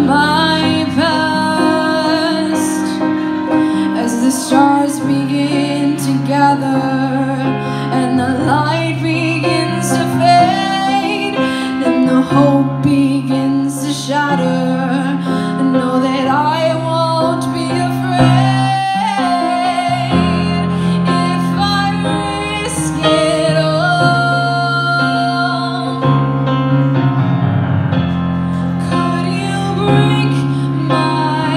my past as the stars begin to gather and the light begins to fade, then the hope begins to shatter. And know that I won't be afraid if I risk it all. Could you break my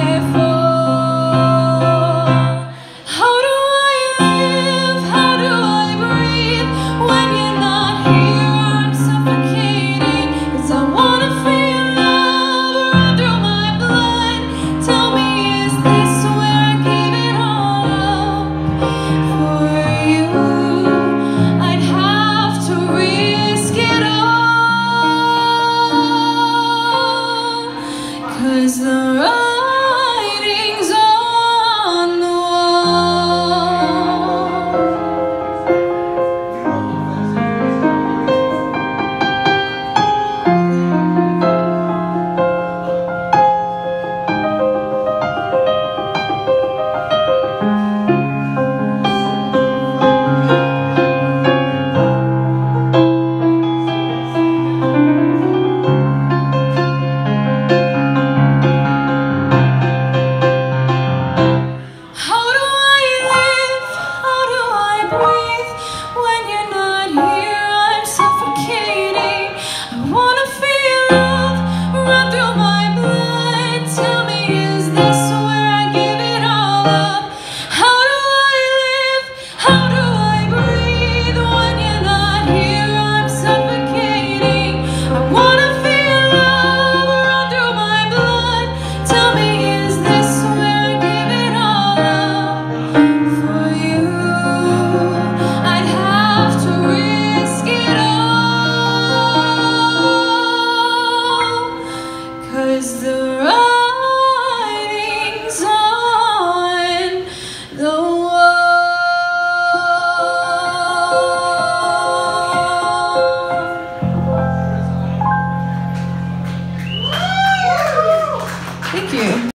fall? How do I live? How do I breathe when you're not here? I'm suffocating 'cause I wanna feel love run through my blood. Tell me, is this where I give it all up? For you, I'd have to risk it all. 'Cause the